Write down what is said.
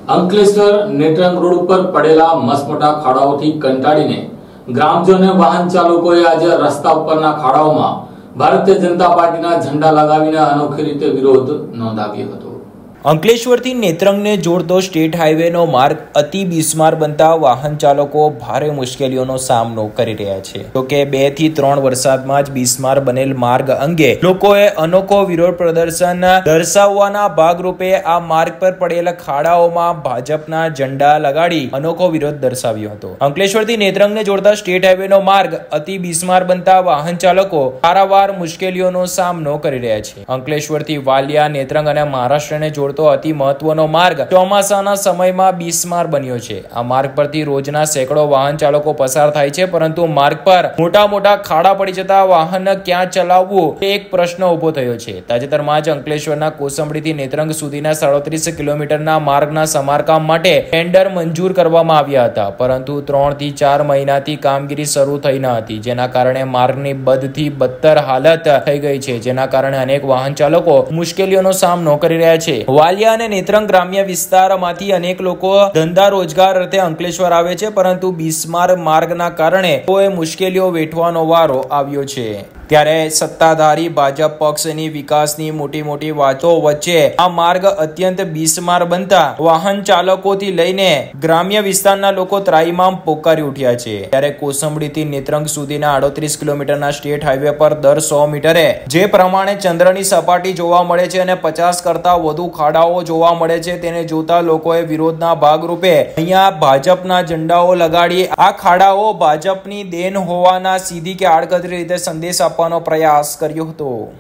Ankleshwar Netrang road ઉપર પડેલા મસમોટા ખાડાઓથી કંટાળીને ગ્રામજનો વાહન ચાલકોએ આજે રસ્તા ઉપરના ખાડાઓમાં ભારતીય જનતા પાર્ટીના ઝંડા લગાવીને અનોખી રીતે વિરોધ નોંધાવ્યો હતો। અંકલેશ્વરથી નેત્રંગને જોડતો સ્ટેટ હાઈવેનો માર્ગ અતિ બિસ્માર બનતા વાહન ચાલકો ભારે મુશ્કેલીઓનો સામનો કરી રહ્યા છે। તો કે 2 થી 3 વરસાદમાં જ બિસ્માર બનેલ માર્ગ અંગે લોકોએ અનોખો વિરોધ પ્રદર્શન દર્શાવવાના ભાગરૂપે આ માર્ગ પર પડેલ ખાડાઓમાં ભાજપના ઝંડા લગાડી અનોખો વિરોધ દર્શાવ્યો હતો। અંકલેશ્વરથી નેત્રંગને જોડતા સ્ટેટ હાઈવેનો માર્ગ અતિ બિસ્માર બનતા વાહન ચાલકો પારાવાર મુશ્કેલીઓનો સામનો કરી રહ્યા છે। અંકલેશ્વરથી વાલિયા, નેત્રંગ અને મહારાષ્ટ્રને જોડતા અતિ મહત્વનો માર્ગ ચોમાસાના સમયમાં બિસ્માર બન્યો છે। આ માર્ગ પરથી રોજના સેંકડો વાહન ચાલકો પસાર થાય છે, પરંતુ માર્ગ પર મોટા ખાડા પડી જતા વાહન ક્યાં ચલાવવું તે એક પ્રશ્ન ઉભો થયો છે। તાજેતરમાં જ અંકલેશ્વરના કોસંબડીથી નેત્રંગ સુધીના 37 કિલોમીટરના માર્ગના સમારકામ માટે ટેન્ડર મંજૂર કરવામાં આવ્યા હતા, પરંતુ 3 થી 4 મહિનાથી કામગીરી શરૂ થઈ ન હતી, જેના કારણે માર્ગની બદથી બદતર હાલત થઈ ગઈ છે, જેના કારણે અનેક વાહન ચાલકો મુશ્કેલીઓનો સામનો કરી રહ્યા છે। વાલિયા અને નેત્રંગ ગ્રામ્ય વિસ્તારમાંથી અનેક લોકો ધંધા રોજગાર અર્થે અંકલેશ્વર આવે છે, પરંતુ બિસ્માર માર્ગના કારણે કોઈ મુશ્કેલીઓ વેઠવાનો વારો આવ્યો છે। ત્યારે સત્તાધારી ભાજપ પક્ષની વિકાસની મોટી વાતો વચ્ચે આ માર્ગ અત્યંત બિસ્માર બનતા વાહન ચાલકોથી લઈને ગ્રામ્ય વિસ્તારના લોકો ત્રાહિમામ પોકારી ઉઠ્યા છે। ત્યારે કોસંબડીથી નેત્રંગ સુધીના 38 કિલોમીટરના સ્ટેટ હાઈવે પર દર 100 મીટરે જે પ્રમાણે ચંદ્રની સપાટી જોવા મળે છે અને 50 કરતા વધુ ખાડાઓ જોવા મળે છે, તેને જોતા લોકોએ વિરોધના ભાગરૂપે અહીંયા ભાજપના ઝંડાઓ લગાડી આ ખાડાઓ ભાજપની દેન હોવાના સીધી કે આડકતરી રીતે સંદેશ આપવાનો પ્રયાસ કર્યો હતો।